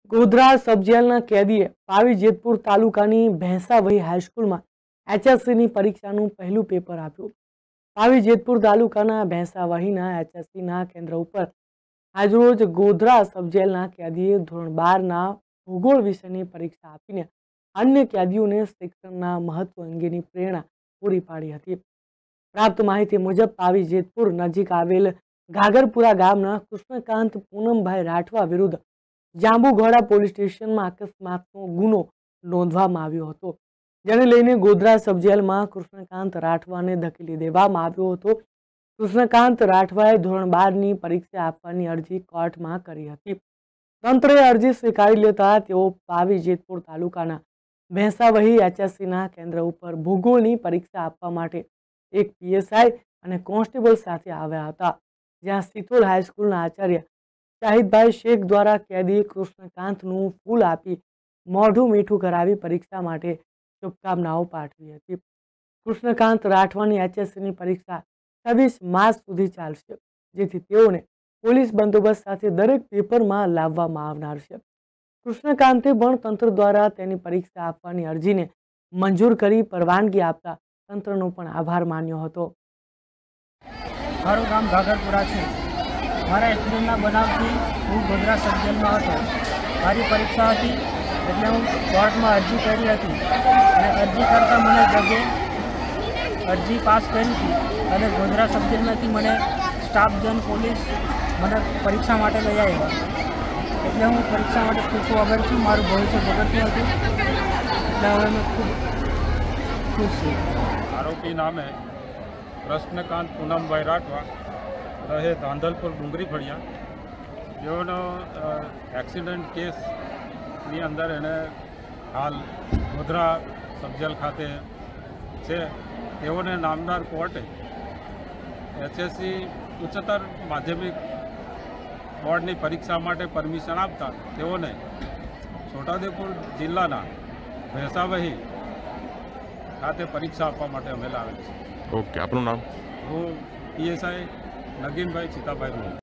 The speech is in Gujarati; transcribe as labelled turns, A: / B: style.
A: ગોધરા સબ જેલના કેદીએ પાવી જેતપુર તાલુકાની ભેંસાવહી હાઈસ્કૂલમાં HSCની પરીક્ષાનું પહેલું પેપર આપ્યું। પાવી જેતપુર તાલુકાના ભેંસાવહીના HSCના કેન્દ્ર ઉપર આજરોજ ગોધરા સબ જેલના કેદીએ ધોરણ 12ના ભૂગોળ વિષયની પરીક્ષા આપીને અન્ય કેદીઓને શિક્ષણના મહત્વ અંગેની પ્રેરણા પૂરી પાડી હતી। પ્રાપ્ત માહિતી મુજબ પાવી જેતપુર નજીક આવેલ ઘાઘરપુરા ગામના કૃષ્ણકાંત પૂનમભાઈ રાઠવા વિરુદ્ધ જાંબુઘોડા પોલીસ સ્ટેશનમાં અકસ્માતનો ગુનો નોંધવામાં આવ્યો હતો, જેને લઈને ગોધરા સબ જેલમાં કૃષ્ણકાંત રાઠવાને ધકેલી દેવામાં આવ્યો હતો। કૃષ્ણકાંત રાઠવાએ ધોરણ 12ની પરીક્ષા આપવાની અરજી કોર્ટમાં કરી હતી। તંત્રે અરજી સ્વીકારી લેતા તેઓ પાવી જેતપુર તાલુકાના ભેંસાવહી HSCના કેન્દ્ર ઉપર ભૂગોળની પરીક્ષા આપવા માટે એક PSI અને કોન્સ્ટેબલ સાથે આવ્યા હતા, જ્યાં સિથોલ હાઈસ્કૂલના આચાર્ય શાહિદભાઈ શેખ દ્વારા કેદી કૃષ્ણકાંતનું ફૂલ આપી મોઢું મીઠું કરાવી પરીક્ષા માટે શુભકામનાઓ પાઠવી હતી। કૃષ્ણકાંત રાઠવાની HSCની પરીક્ષા 26 માર્ચ સુધી ચાલશે, જેથી તેઓને પોલીસ બંદોબસ્ત સાથે દરેક પેપરમાં લાવવામાં આવનાર છે। કૃષ્ણકાંતે પણ તંત્ર દ્વારા તેની પરીક્ષા આપવાની અરજીને મંજૂર કરી પરવાનગી આપતા તંત્રનો પણ આભાર માન્યો હતો।
B: મારું ગામ ઘાઘરપુરા છે। મારા એક્સિડન્ટના બનાવથી હું ગોધરા સબ જેલમાં હતો। મારી પરીક્ષા હતી એટલે હું કોર્ટમાં અરજી કરી હતી અને અરજી કરતાં મને જજે અરજી પાસ કરી હતી અને ગોધરા સબ જેલમાંથી મને સ્ટાફ જન પોલીસ મને પરીક્ષા માટે લઈ આવ્યા, એટલે હું પરીક્ષા માટે ખૂબ આગળ છું। મારું ભવિષ્ય બગડતું હતું એટલે હવે મેં ખૂબ ખુશ છું।
C: आरोपी नाम है कृष्णकांत पूनम भाई राठवा, रहे धांधलपुर डूंगरी फड़िया, जो एक्सीडेंट केस ની અંદર એને હાલ ગોધરા સબજેલ ખાતે છે। તેઓને નામદાર કોર્ટે HSC ઉચ્ચતર માધ્યમિક બોર્ડની પરીક્ષા માટે પરમિશન આપતા તેઓને છોટાઉદેપુર જિલ્લાના ભેંસાવહી ખાતે પરીક્ષા આપવા માટે અમે લાવેલ છે।
D: ઓકે, આપનું નામ?
C: હું PSI નગીનભાઈ ચિતાભાઈ।